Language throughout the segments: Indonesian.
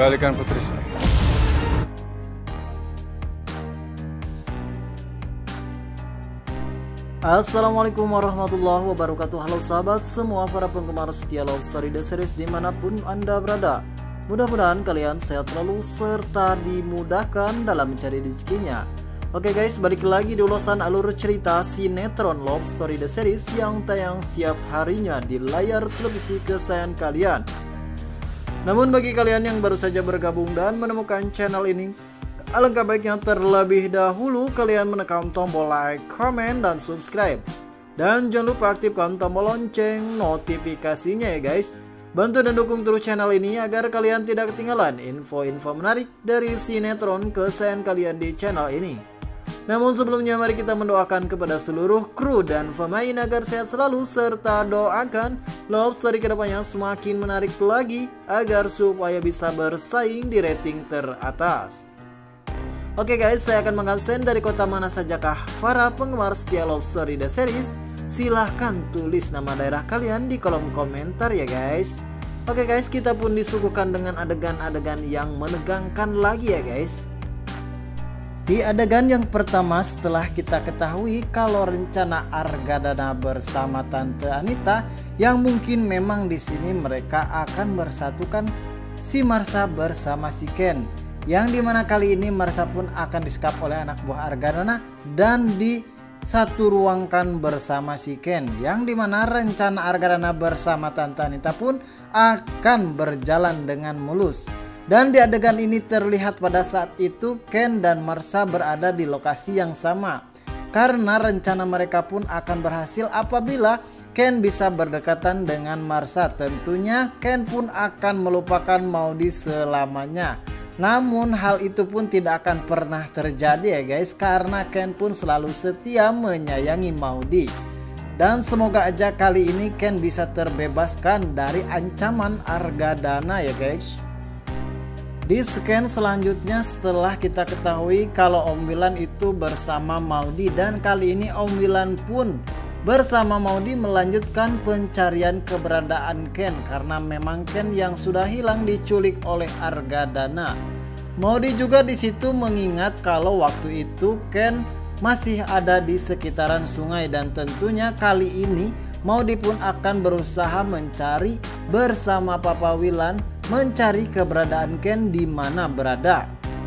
Kembalikan putri saya. Assalamualaikum warahmatullahi wabarakatuh. Halo sahabat semua, para penggemar setia Love Story The Series dimanapun Anda berada. Mudah-mudahan kalian sehat selalu serta dimudahkan dalam mencari rezekinya. Oke guys, balik lagi di ulasan alur cerita sinetron Love Story The Series yang tayang setiap harinya di layar televisi kesayangan kalian. Namun bagi kalian yang baru saja bergabung dan menemukan channel ini, alangkah baiknya terlebih dahulu kalian menekan tombol like, comment, dan subscribe. Dan jangan lupa aktifkan tombol lonceng notifikasinya ya guys. Bantu dan dukung terus channel ini agar kalian tidak ketinggalan info-info menarik dari sinetron kesayangan kalian di channel ini. Namun sebelumnya mari kita mendoakan kepada seluruh kru dan pemain agar sehat selalu, serta doakan Love Story kedepannya semakin menarik lagi agar supaya bisa bersaing di rating teratas. Oke guys, saya akan mengabsen dari kota mana sajakah para penggemar setia Love Story The Series. Silahkan tulis nama daerah kalian di kolom komentar ya guys. Oke guys, kita pun disuguhkan dengan adegan-adegan yang menegangkan lagi ya guys. Di adegan yang pertama, setelah kita ketahui kalau rencana Argadana bersama Tante Anita yang mungkin memang di sini mereka akan bersatukan si Marsha bersama si Ken, yang dimana kali ini Marsha pun akan disekap oleh anak buah Argadana dan disatu ruangkan bersama si Ken, yang dimana rencana Argadana bersama Tante Anita pun akan berjalan dengan mulus. Dan di adegan ini terlihat pada saat itu Ken dan Marsha berada di lokasi yang sama, karena rencana mereka pun akan berhasil apabila Ken bisa berdekatan dengan Marsha. Tentunya Ken pun akan melupakan Maudy selamanya. Namun hal itu pun tidak akan pernah terjadi ya guys, karena Ken pun selalu setia menyayangi Maudy. Dan semoga aja kali ini Ken bisa terbebaskan dari ancaman Argadana ya guys. Di scan selanjutnya, setelah kita ketahui kalau Om Wilan itu bersama Maudy, dan kali ini Om Wilan pun bersama Maudy melanjutkan pencarian keberadaan Ken, karena memang Ken yang sudah hilang diculik oleh Argadana. Maudy juga di situ mengingat kalau waktu itu Ken masih ada di sekitaran sungai, dan tentunya kali ini Maudy pun akan berusaha mencari bersama Papa Wilan, mencari keberadaan Ken di mana berada.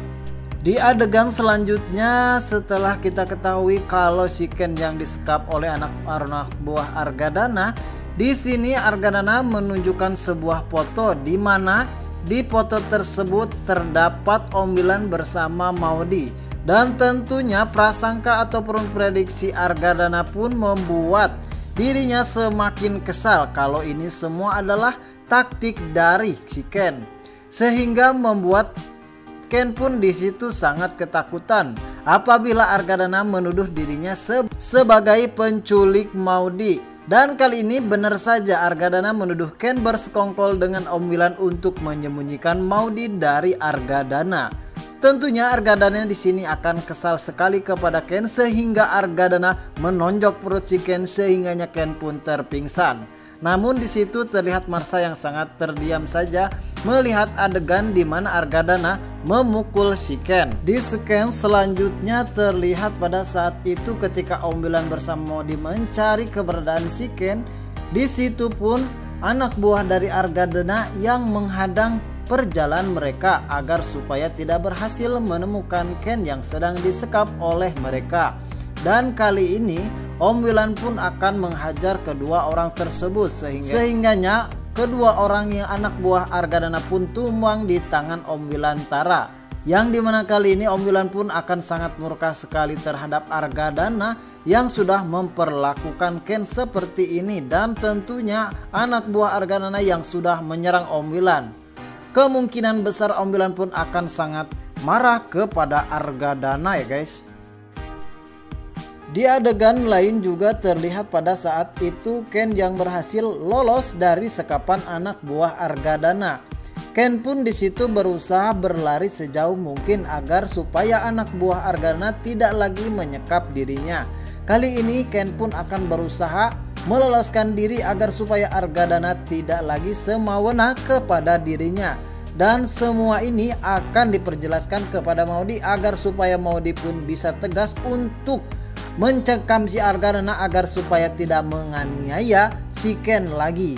Di adegan selanjutnya, setelah kita ketahui kalau si Ken yang disekap oleh anak buah Argadana, di sini Argadana menunjukkan sebuah foto di mana di foto tersebut terdapat Om Wilan bersama Maudy. Dan tentunya prasangka ataupun prediksi Argadana pun membuat dirinya semakin kesal kalau ini semua adalah taktik dari si Ken, sehingga membuat Ken pun di situ sangat ketakutan apabila Argadana menuduh dirinya sebagai penculik Maudy. Dan kali ini benar saja Argadana menuduh Ken bersekongkol dengan Om Wilan untuk menyembunyikan Maudy dari Argadana. Tentunya Argadana di sini akan kesal sekali kepada Ken, sehingga Argadana menonjok perut si Ken sehingganya Ken pun terpingsan. Namun di situ terlihat Marsha yang sangat terdiam saja melihat adegan di mana Argadana memukul si Ken. Di scan selanjutnya terlihat pada saat itu ketika Om Wilan bersama Maudy mencari keberadaan si Ken. Di situ pun anak buah dari Argadana yang menghadang perjalanan mereka agar supaya tidak berhasil menemukan Ken yang sedang disekap oleh mereka. Dan kali ini Om Wilan pun akan menghajar kedua orang tersebut, sehingganya kedua orang yang anak buah Argadana pun tumbang di tangan Om Wilan Tara, yang dimana kali ini Om Wilan pun akan sangat murka sekali terhadap Argadana yang sudah memperlakukan Ken seperti ini. Dan tentunya anak buah Argadana yang sudah menyerang Om Wilan, kemungkinan besar Om Wilan pun akan sangat marah kepada Argadana ya guys. Di adegan lain juga terlihat pada saat itu Ken yang berhasil lolos dari sekapan anak buah Argadana. Ken pun di situ berusaha berlari sejauh mungkin agar supaya anak buah Argadana tidak lagi menyekap dirinya. Kali ini Ken pun akan berusaha meloloskan diri agar supaya Argadana tidak lagi semawena kepada dirinya. Dan semua ini akan diperjelaskan kepada Maudy agar supaya Maudy pun bisa tegas untuk mencekam si Argadana agar supaya tidak menganiaya si Ken lagi.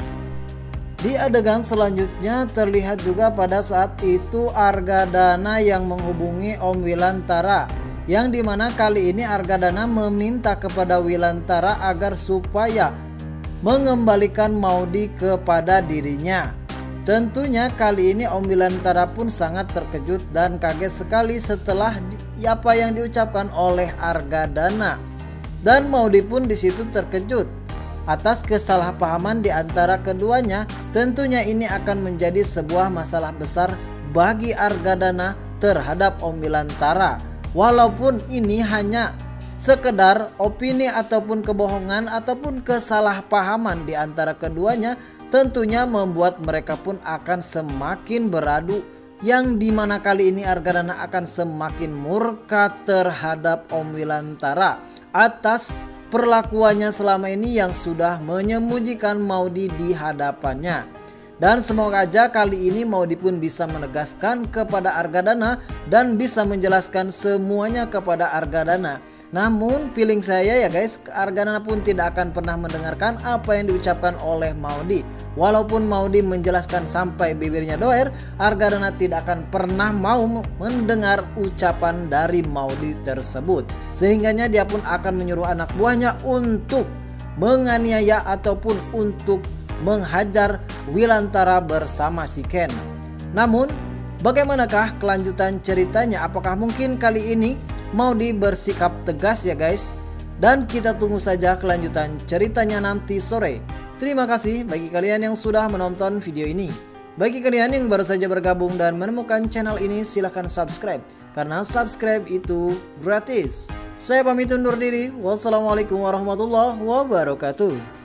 Di adegan selanjutnya terlihat juga pada saat itu Argadana yang menghubungi Om Wilantara, yang dimana kali ini Argadana meminta kepada Wilantara agar supaya mengembalikan Maudy kepada dirinya. Tentunya kali ini Om Wilantara pun sangat terkejut dan kaget sekali setelah apa yang diucapkan oleh Argadana. Dan Maudy pun di situ terkejut atas kesalahpahaman di antara keduanya. Tentunya ini akan menjadi sebuah masalah besar bagi Argadana terhadap Om Wilantara. Walaupun ini hanya sekedar opini ataupun kebohongan ataupun kesalahpahaman di antara keduanya, tentunya membuat mereka pun akan semakin beradu, yang dimana kali ini Argadana akan semakin murka terhadap Om Wilantara atas perlakuannya selama ini yang sudah menyembunyikan Maudy di hadapannya. Dan semoga aja kali ini Maudy pun bisa menegaskan kepada Argadana dan bisa menjelaskan semuanya kepada Argadana. Namun feeling saya ya guys, Argadana pun tidak akan pernah mendengarkan apa yang diucapkan oleh Maudy. Walaupun Maudy menjelaskan sampai bibirnya doer, Argadana tidak akan pernah mau mendengar ucapan dari Maudy tersebut. Sehingganya dia pun akan menyuruh anak buahnya untuk menganiaya ataupun untuk menghajar Wilantara bersama si Ken. Namun bagaimanakah kelanjutan ceritanya? Apakah mungkin kali ini Maudy bersikap tegas ya guys? Dan kita tunggu saja kelanjutan ceritanya nanti sore. Terima kasih bagi kalian yang sudah menonton video ini. Bagi kalian yang baru saja bergabung dan menemukan channel ini, silahkan subscribe karena subscribe itu gratis. Saya pamit undur diri. Wassalamualaikum warahmatullahi wabarakatuh.